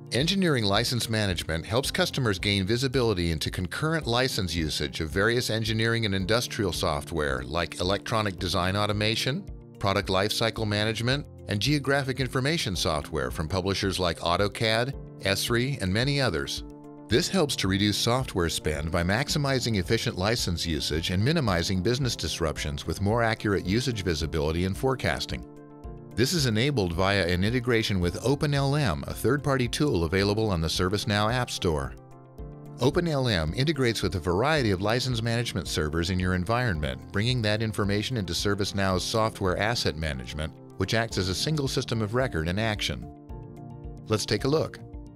Engineering license management helps customers gain visibility into concurrent license usage of various engineering and industrial software like electronic design automation, product lifecycle management, and geographic information software from publishers like AutoCAD, Esri, and many others. This helps to reduce software spend by maximizing efficient license usage and minimizing business disruptions with more accurate usage visibility and forecasting. This is enabled via an integration with OpenLM, a third-party tool available on the ServiceNow App Store. OpenLM integrates with a variety of license management servers in your environment, bringing that information into ServiceNow's software asset management, which acts as a single system of record and action. Let's take a look.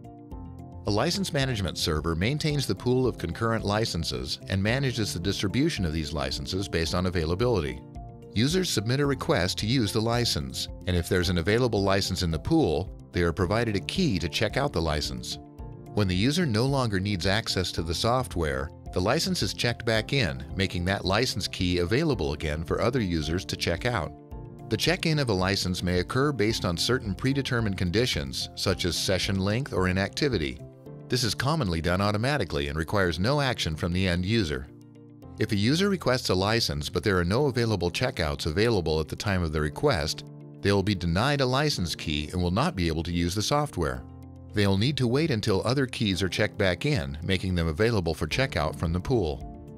A license management server maintains the pool of concurrent licenses and manages the distribution of these licenses based on availability. Users submit a request to use the license, and if there's an available license in the pool, they are provided a key to check out the license. When the user no longer needs access to the software, the license is checked back in, making that license key available again for other users to check out. The check-in of a license may occur based on certain predetermined conditions, such as session length or inactivity. This is commonly done automatically and requires no action from the end user. If a user requests a license but there are no available checkouts available at the time of the request, they will be denied a license key and will not be able to use the software. They'll need to wait until other keys are checked back in, making them available for checkout from the pool.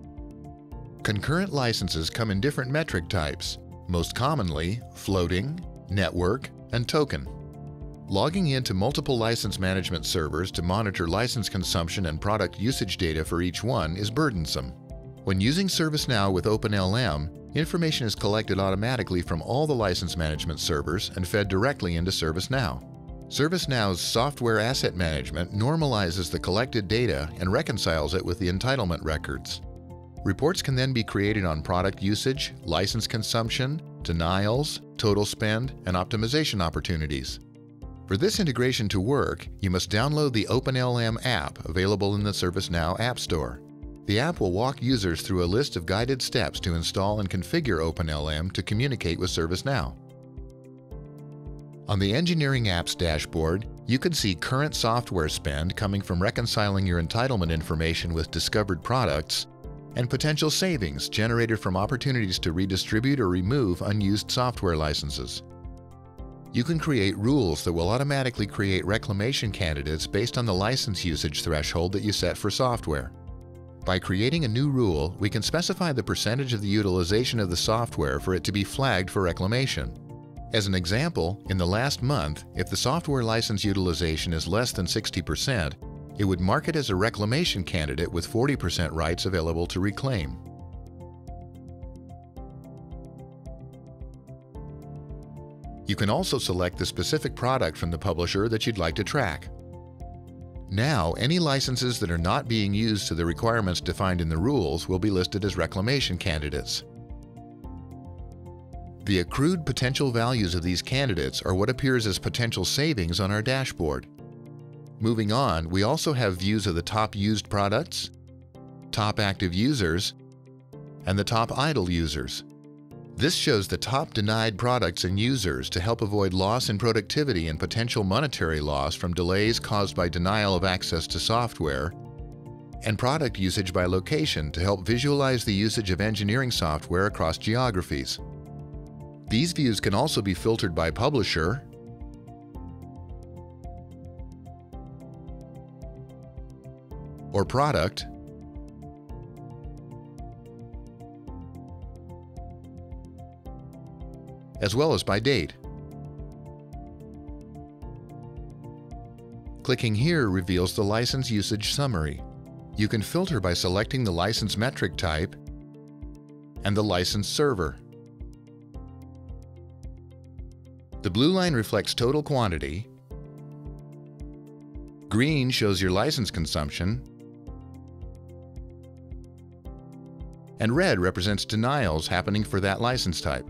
Concurrent licenses come in different metric types, most commonly floating, network, and token. Logging into multiple license management servers to monitor license consumption and product usage data for each one is burdensome. When using ServiceNow with OpenLM, information is collected automatically from all the license management servers and fed directly into ServiceNow. ServiceNow's software asset management normalizes the collected data and reconciles it with the entitlement records. Reports can then be created on product usage, license consumption, denials, total spend, and optimization opportunities. For this integration to work, you must download the OpenLM app available in the ServiceNow App Store. The app will walk users through a list of guided steps to install and configure OpenLM to communicate with ServiceNow. On the Engineering Apps dashboard, you can see current software spend coming from reconciling your entitlement information with discovered products and potential savings generated from opportunities to redistribute or remove unused software licenses. You can create rules that will automatically create reclamation candidates based on the license usage threshold that you set for software. By creating a new rule, we can specify the percentage of the utilization of the software for it to be flagged for reclamation. As an example, in the last month, if the software license utilization is less than 60%, it would mark it as a reclamation candidate with 40% rights available to reclaim. You can also select the specific product from the publisher that you'd like to track. Now, any licenses that are not being used to the requirements defined in the rules will be listed as reclamation candidates. The accrued potential values of these candidates are what appears as potential savings on our dashboard. Moving on, we also have views of the top used products, top active users, and the top idle users. This shows the top denied products and users to help avoid loss in productivity and potential monetary loss from delays caused by denial of access to software, and product usage by location to help visualize the usage of engineering software across geographies. These views can also be filtered by publisher, or product, as well as by date. Clicking here reveals the license usage summary. You can filter by selecting the license metric type and the license server. The blue line reflects total quantity, green shows your license consumption, and red represents denials happening for that license type.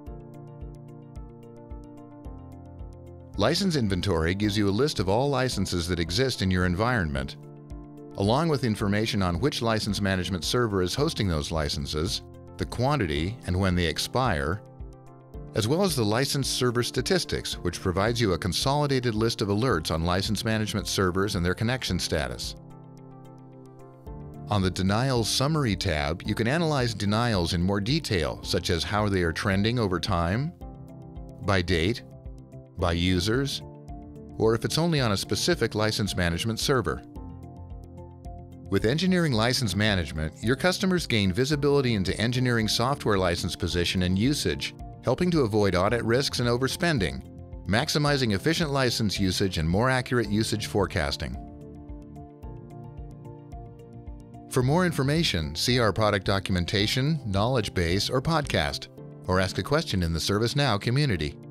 License Inventory gives you a list of all licenses that exist in your environment, along with information on which license management server is hosting those licenses, the quantity and when they expire, as well as the licensed server statistics, which provides you a consolidated list of alerts on license management servers and their connection status. On the Denials Summary tab, you can analyze denials in more detail, such as how they are trending over time, by date, by users, or if it's only on a specific license management server. With Engineering License Management, your customers gain visibility into engineering software license position and usage, helping to avoid audit risks and overspending, maximizing efficient license usage and more accurate usage forecasting. For more information, see our product documentation, knowledge base, or podcast, or ask a question in the ServiceNow community.